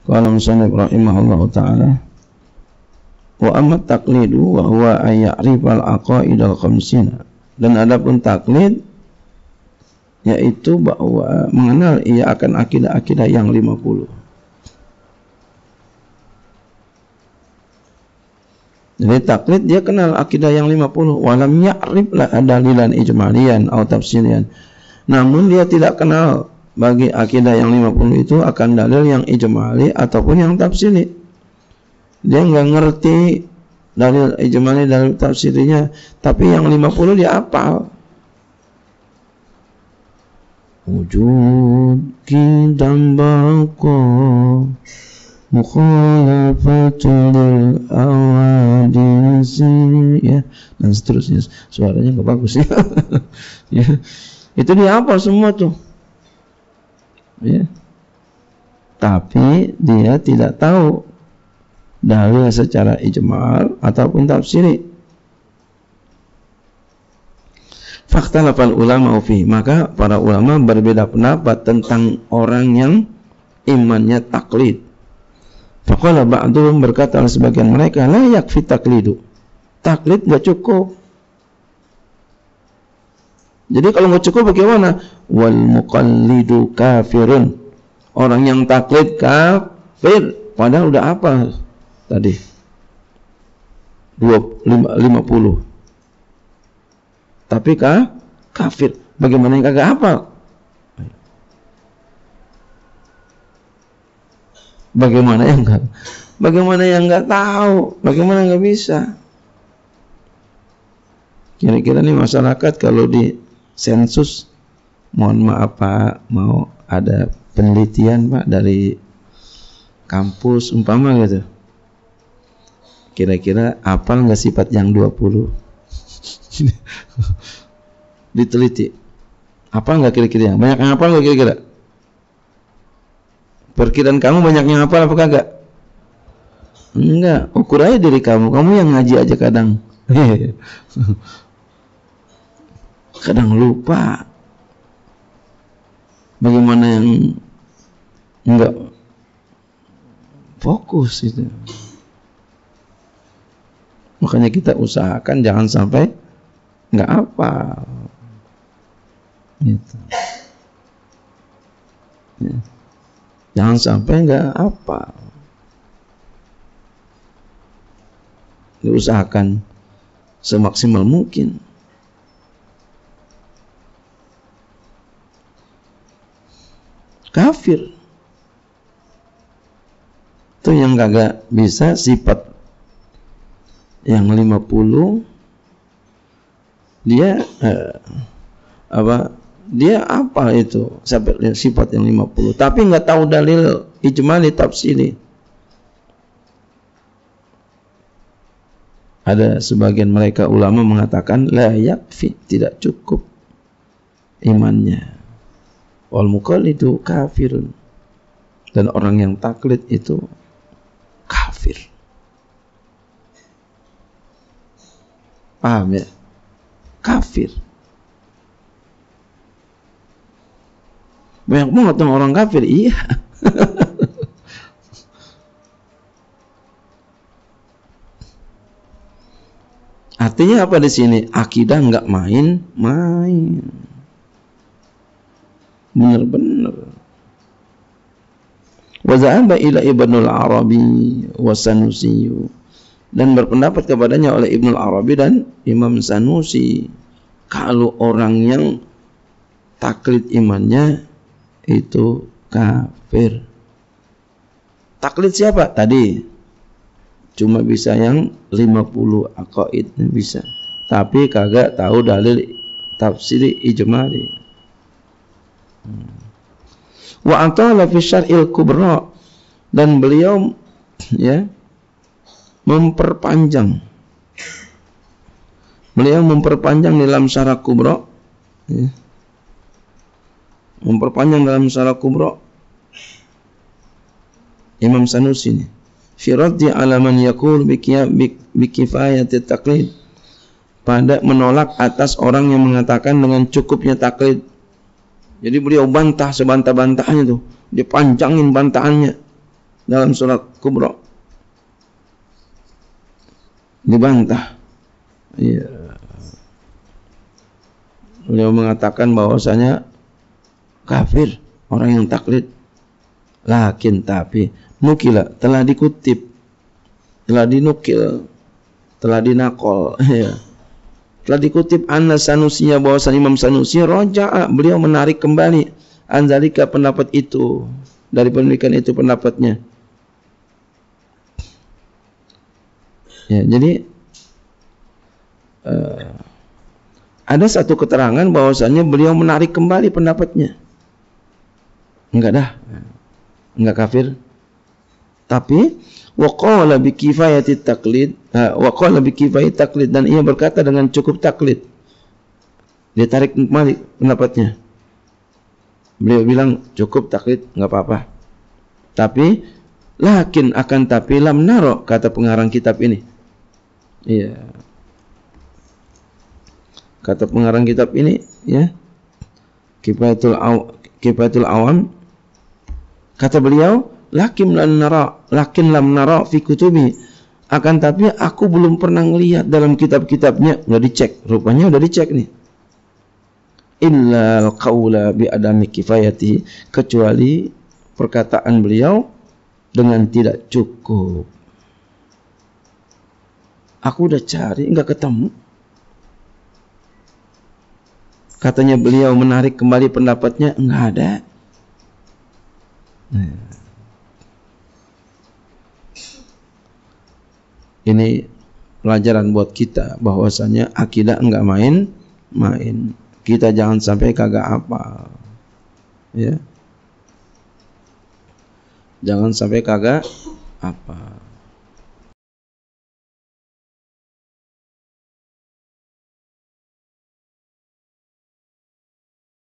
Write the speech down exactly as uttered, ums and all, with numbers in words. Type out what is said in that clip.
Qala musannif rahimahullahu ta'ala wa amma taqlidu wa huwa ay ya'rifal aqaidal khamsina. Dan adapun taklid yaitu bahwa mengenal ia akan akidah-akidah yang lima puluh. Jadi taklid dia kenal akidah yang lima puluh, walam ya'rif la dalilan ijmaliyan atau tafsirian. Namun dia tidak kenal bagi akidah yang lima puluh itu akan dalil yang ijmali ataupun yang tafsiri. Dia enggak ngerti dalil ijmali dalil tafsirinya, tapi yang lima puluh dia hafal. Wujud kidam baqa mukhalafatul awadisi, ya, dan seterusnya. Suaranya nggak bagus ya. Ya, itu dia hafal semua tuh, ya, tapi dia tidak tahu dalil secara ijmal ataupun tafsiri. Faktalafal ulama fi, maka para ulama berbeda pendapat tentang orang yang imannya taklid. Faqala ba'duhum, berkata sebagian mereka, la yakfi taklidu, taklid enggak cukup. Jadi kalau enggak cukup bagaimana? Wal muqallidu kafirun, orang yang taklid kafir, padahal udah apa tadi lima puluh, tapi kah kafir. Bagaimana yang kagak hafal? Bagaimana yang enggak? Bagaimana yang enggak tahu? Bagaimana enggak bisa? Kira-kira nih masyarakat kalau di sensus, mohon maaf Pak, mau ada penelitian Pak dari kampus umpama gitu. Kira-kira hafal enggak sifat yang dua puluh? Diteliti. Hafal enggak kira-kira? Banyak yang hafal enggak kira-kira? Perkiraan kamu banyaknya hafal apa kagak? Enggak, ukur aja diri kamu. Kamu yang ngaji aja kadang kadang lupa. Bagaimana yang enggak fokus itu. Makanya kita usahakan jangan sampai enggak hafal. Gitu. Ya. Jangan sampai enggak hafal. Diusahakan semaksimal mungkin. Kafir itu yang kagak bisa sifat yang lima puluh, dia eh, apa dia apa itu sampai sifat yang lima puluh, tapi nggak tahu dalil ijmali tafsiri. Ada sebagian mereka ulama mengatakan la yakfi, tidak cukup imannya. Wal muqallidu kafirun, dan orang yang taklid itu kafir. Paham ya? Kafir. Banyak banget orang kafir, iya. Artinya apa di sini? Akidah enggak main-main. Benar-benar. Wa za'aba ila Ibnul Arabi wa Sanusi, dan berpendapat kepadanya oleh Ibnul Arabi dan Imam Sanusi, kalau orang yang taklid imannya itu kafir. Taklid siapa? Tadi cuma bisa yang lima puluh aqaid bisa, tapi kagak tahu dalil tafsiri ijmali. Wa atala fi syar'il kubra, dan beliau ya memperpanjang beliau memperpanjang dalam syarah kubra, ya. memperpanjang dalam syarah kubra Imam Sanusi ini fi raddi ala man yaqul bi kifayati taqlid, pada menolak atas orang yang mengatakan dengan cukupnya taklid. Jadi beliau bantah sebantah-bantahnya tuh, dia panjangin bantahannya. dalam surat Kubra dibantah. Ya. Beliau mengatakan bahwasanya kafir orang yang taklid. Lakin tapi nukila telah dikutip, telah dinukil, telah dinakol, ya. Telah dikutip anna Sanusiya bahwasan Imam Sanusi roja'a, beliau menarik kembali anzalika pendapat itu, dari pendidikan itu pendapatnya. Ya, jadi uh, ada satu keterangan bahwasannya beliau menarik kembali pendapatnya. Enggak dah, enggak kafir. Tapi waqala bi kifayati taklid, waqala bi kifayati taklid, dan ia berkata dengan cukup taklid. Dia tarik kembali pendapatnya. Beliau bilang cukup taklid, enggak apa-apa. Tapi lakin akan tapi lam naro, kata pengarang kitab ini. Iya. Kata pengarang kitab ini, ya. Kifayatul Aw, Kifayatul Awam, kata beliau, lakin lam nara, lakin lam nara fi kutubi, akan tapi aku belum pernah melihat dalam kitab-kitabnya. Udah dicek, rupanya udah dicek nih. Illa al-qawla bi adami kifayati, kecuali perkataan beliau dengan tidak cukup. Aku udah cari, enggak ketemu. Katanya beliau menarik kembali pendapatnya, enggak ada. Nah. Ini pelajaran buat kita bahwasanya akidah enggak main-main. Kita jangan sampai kagak apa. Ya. Jangan sampai kagak apa.